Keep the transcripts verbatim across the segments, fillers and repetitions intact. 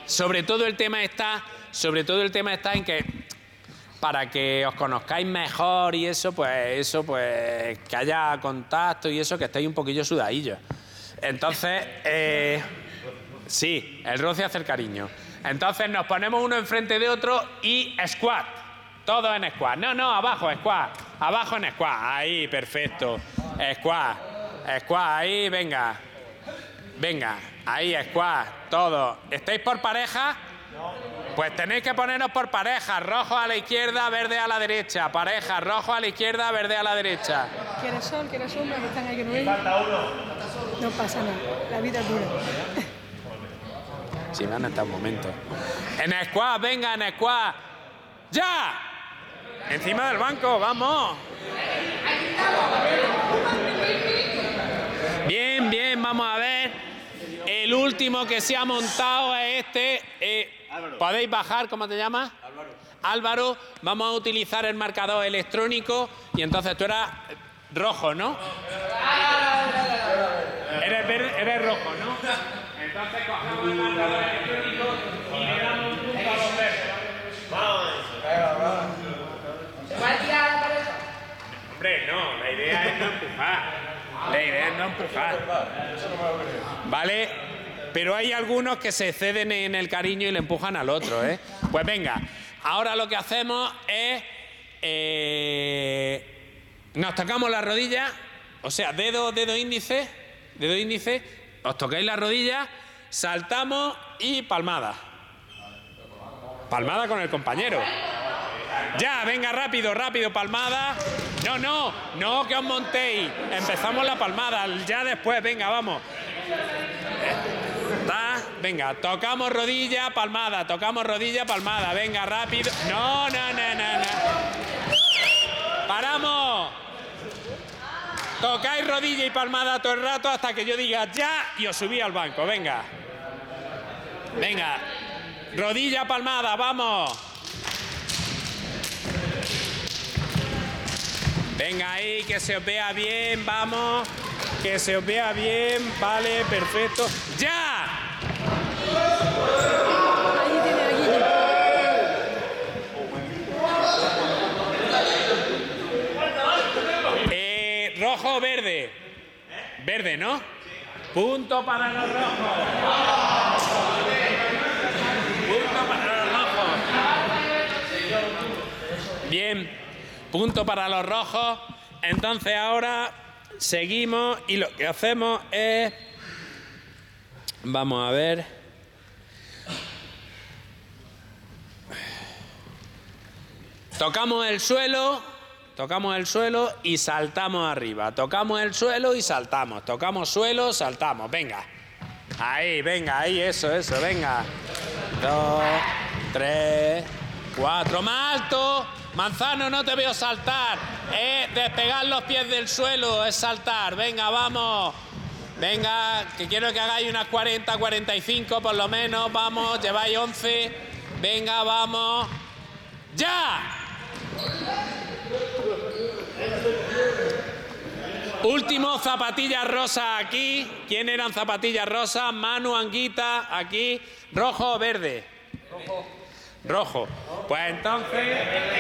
sobre todo el tema está, sobre todo el tema está en que para que os conozcáis mejor y eso, pues eso, pues que haya contacto y eso, que estéis un poquillo sudadillos. Entonces, eh, sí, el roce hace el cariño. Entonces nos ponemos uno enfrente de otro y squat. Todos en squat. No, no, abajo, squat. Abajo en squat. Ahí, perfecto. Squat. Squat, ahí, venga. Venga, ahí, squat. Todos. ¿Estáis por pareja? Pues tenéis que poneros por pareja. Rojo a la izquierda, verde a la derecha. Pareja, rojo a la izquierda, verde a la derecha. ¿Quieres sol? ¿Quieres sombra? Que están ahí que no ven. Falta uno. No pasa nada. La vida es dura. Si van hasta un momento. En squat, venga, en squat. ¡Ya! Encima del banco, vamos. Bien, bien, vamos a ver. El último que se ha montado es este. Eh, ¿Podéis bajar? ¿Cómo te llamas? Álvaro. Álvaro, vamos a utilizar el marcador electrónico y entonces tú eras rojo, ¿no? Eres, verde, eres rojo, ¿no? Entonces cogemos el marcador electrónico y le damos un punto a los verdes. ¿Se va a tirar la pareja? Hombre, no, la idea es no empujar. La idea es no empujar. ¿Vale? Pero hay algunos que se ceden en el cariño y le empujan al otro, ¿eh? Pues venga, ahora lo que hacemos es... Eh, nos tocamos la rodilla, o sea, dedo, dedo índice, dedo índice, os tocáis la rodilla, saltamos y palmada. Palmada con el compañero. Ya, venga, rápido, rápido, palmada. No, no, no, que os montéis. Empezamos la palmada, ya después, venga, vamos. ¿Está? Venga, tocamos rodilla, palmada, tocamos rodilla, palmada. Venga, rápido. No, no, no, no, no. Paramos. Tocáis rodilla y palmada todo el rato hasta que yo diga ya y os subí al banco. Venga. Venga. Rodilla, palmada, vamos. Venga ahí, que se os vea bien, vamos. Que se os vea bien, vale, perfecto. ¡Ya! Ahí tiene a Guille. Eh, rojo o verde. Verde, ¿no? Punto para los rojos. Punto para los rojos. Bien, punto para los rojos. Entonces ahora seguimos y lo que hacemos es... Vamos a ver. Tocamos el suelo, tocamos el suelo y saltamos arriba. Tocamos el suelo y saltamos. Tocamos suelo, saltamos. Venga. Ahí, venga, ahí, eso, eso, venga. Dos, tres, cuatro. ¡Más alto! Manzano, no te veo saltar. Es despegar los pies del suelo, es saltar. Venga, vamos. Venga, que quiero que hagáis unas cuarenta, cuarenta y cinco por lo menos. Vamos, lleváis once. Venga, vamos. ¡Ya! Último, zapatillas rosas aquí. ¿Quién eran zapatillas rosas? Manu, Anguita, aquí. ¿Rojo o verde? Rojo. Rojo. Pues entonces...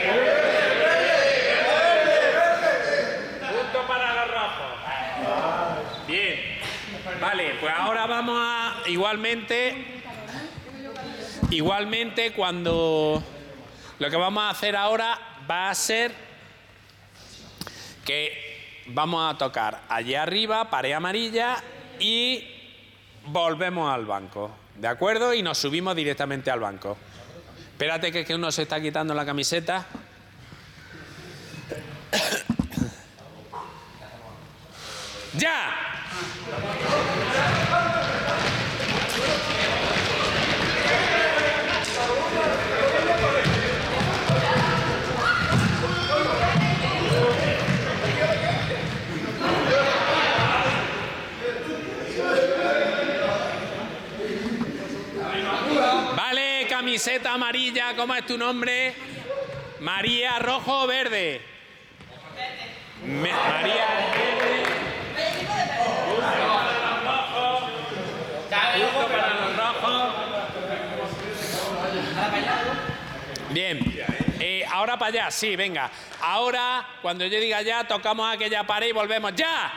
Punto para los rojos. Bien. Vale, pues ahora vamos a... Igualmente... Igualmente cuando... Lo que vamos a hacer ahora va a ser que vamos a tocar allí arriba, pared amarilla, y volvemos al banco, ¿de acuerdo? Y nos subimos directamente al banco. Espérate que, que uno se está quitando la camiseta. ¡Ya! Vale, camiseta amarilla, ¿cómo es tu nombre? María, rojo o verde. Me, María, verde. Punto para los rojos. Punto para los rojos. Bien, eh, ahora para allá, sí, venga. Ahora, cuando yo diga ya, tocamos aquella pared y volvemos. ¡Ya!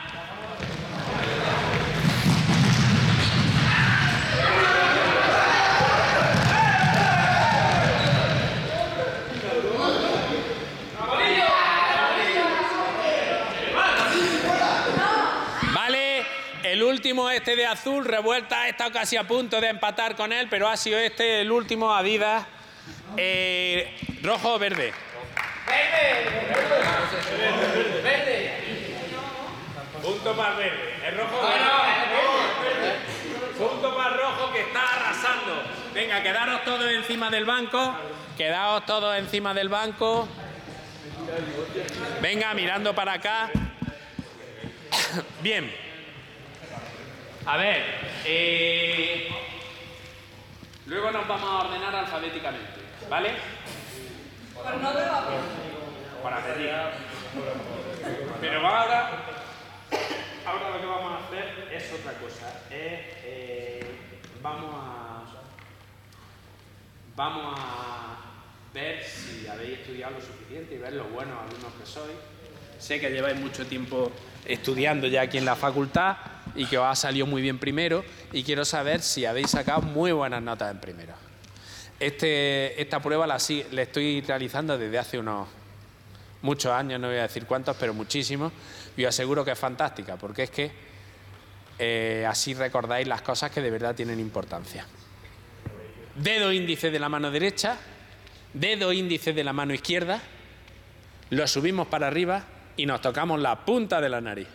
Vale, el último este de azul, Revuelta, está casi a punto de empatar con él, pero ha sido este el último, Adidas. Eh, rojo o verde. ¡Verde! ¡Verde! Punto para el verde. El rojo verde. Punto para el rojo que está arrasando. Venga, quedaros todos encima del banco. Quedaos todos encima del banco. Venga, mirando para acá. Bien. A ver. Eh... Luego nos vamos a ordenar alfabéticamente. ¿Vale? Pero no de la Para pedir. Pero ahora, ahora lo que vamos a hacer es otra cosa. Es, eh, vamos a, vamos a ver si habéis estudiado lo suficiente y ver lo buenos alumnos que sois. Sé que lleváis mucho tiempo estudiando ya aquí en la facultad y que os ha salido muy bien primero y quiero saber si habéis sacado muy buenas notas en primero. Este, esta prueba la, la estoy realizando desde hace unos muchos años, no voy a decir cuántos, pero muchísimos, y os aseguro que es fantástica, porque es que eh, así recordáis las cosas que de verdad tienen importancia. Dedo índice de la mano derecha, dedo índice de la mano izquierda, lo subimos para arriba y nos tocamos la punta de la nariz.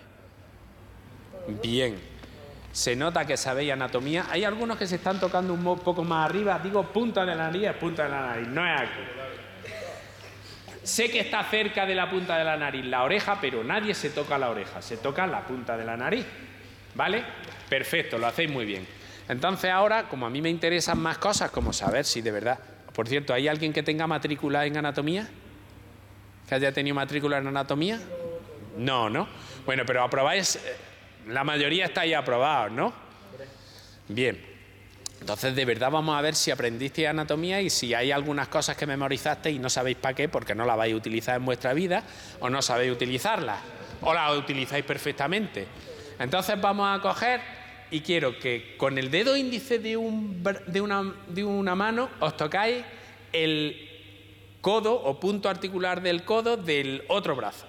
Bien. Se nota que sabéis anatomía. Hay algunos que se están tocando un poco más arriba. Digo punta de la nariz, es punta de la nariz, no es aquí. Sé que está cerca de la punta de la nariz la oreja, pero nadie se toca la oreja, se toca la punta de la nariz. ¿Vale? Perfecto, lo hacéis muy bien. Entonces ahora, como a mí me interesan más cosas, como saber si de verdad... Por cierto, ¿hay alguien que tenga matrícula en anatomía? ¿Que haya tenido matrícula en anatomía? No, ¿no? Bueno, pero aprobáis... La mayoría estáis aprobados, ¿no? Bien. Entonces, de verdad vamos a ver si aprendisteis anatomía y si hay algunas cosas que memorizasteis y no sabéis para qué, porque no las vais a utilizar en vuestra vida, o no sabéis utilizarlas, o las utilizáis perfectamente. Entonces vamos a coger y quiero que con el dedo índice de, un, de, una, de una mano os tocáis el codo o punto articular del codo del otro brazo.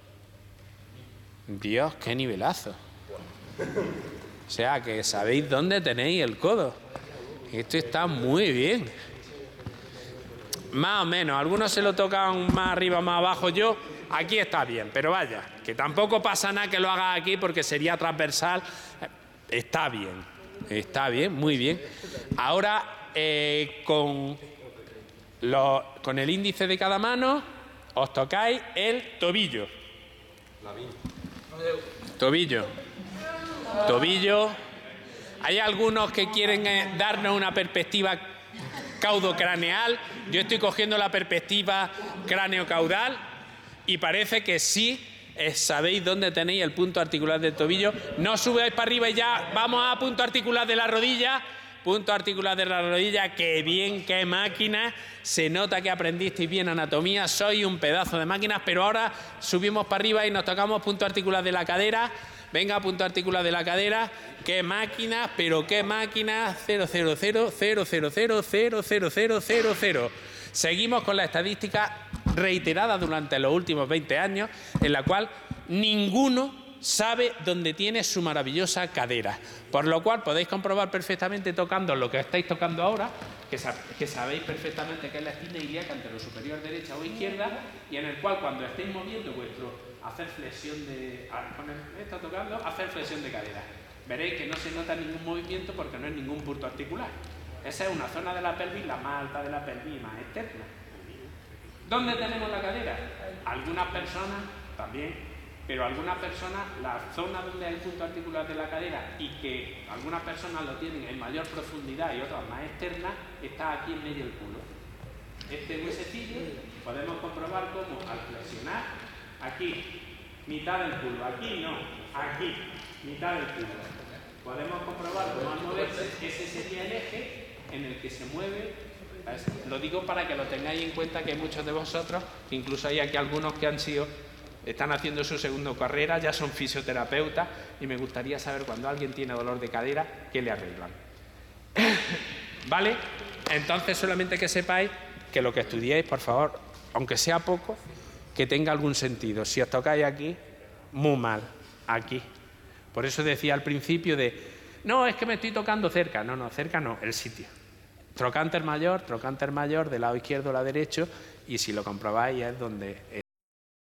Dios, qué nivelazo. O sea, que sabéis dónde tenéis el codo. Esto está muy bien. Más o menos. Algunos se lo tocan más arriba, más abajo. Yo, aquí está bien. Pero vaya, que tampoco pasa nada que lo haga aquí porque sería transversal. Está bien. Está bien, muy bien. Ahora, eh, con, los, con el índice de cada mano, os tocáis el tobillo. Tobillo. Tobillo. Hay algunos que quieren eh, darnos una perspectiva caudocraneal. Yo estoy cogiendo la perspectiva cráneo-caudal y parece que sí eh, sabéis dónde tenéis el punto articular del tobillo. No subáis para arriba y ya vamos a punto articular de la rodilla. Punto articular de la rodilla, qué bien, qué máquina. Se nota que aprendisteis bien anatomía, sois un pedazo de máquinas, pero ahora subimos para arriba y nos tocamos punto articular de la cadera. Venga, punto articular de la cadera. ¡Qué máquinas! ¡Pero qué máquinas! cero cero cero cero cero cero cero cero cero cero cero. Seguimos con la estadística reiterada durante los últimos veinte años, en la cual ninguno sabe dónde tiene su maravillosa cadera. Por lo cual podéis comprobar perfectamente tocando lo que estáis tocando ahora, que, sab que sabéis perfectamente que es la esquina ilíaca entre lo superior derecha o izquierda, y en el cual cuando estéis moviendo vuestro hacer flexión de... Con el, está tocando, hacer flexión de cadera. Veréis que no se nota ningún movimiento porque no es ningún punto articular. Esa es una zona de la pelvis, la más alta de la pelvis y más externa. ¿Dónde tenemos la cadera? Algunas personas también, pero algunas personas, la zona donde hay el punto articular de la cadera y que algunas personas lo tienen en mayor profundidad y otras más externas, está aquí en medio del culo. Este es muy sencillo, podemos comprobar cómo al flexionar, aquí, mitad del culo, aquí no, aquí, mitad del culo. Podemos comprobar cómo al moverse, ese sería el eje, en el que se mueve, ¿sabes? Lo digo para que lo tengáis en cuenta, que hay muchos de vosotros, que incluso hay aquí algunos que han sido, están haciendo su segunda carrera, ya son fisioterapeutas, y me gustaría saber cuando alguien tiene dolor de cadera, ¿qué le arreglan? ¿Vale? Entonces, solamente que sepáis que lo que estudiéis, por favor, aunque sea poco, que tenga algún sentido. Si os tocáis aquí, muy mal, aquí. Por eso decía al principio de, no, es que me estoy tocando cerca. No, no, cerca no, el sitio. Trocánter mayor, trocánter mayor, del lado izquierdo o lado derecho, y si lo comprobáis es donde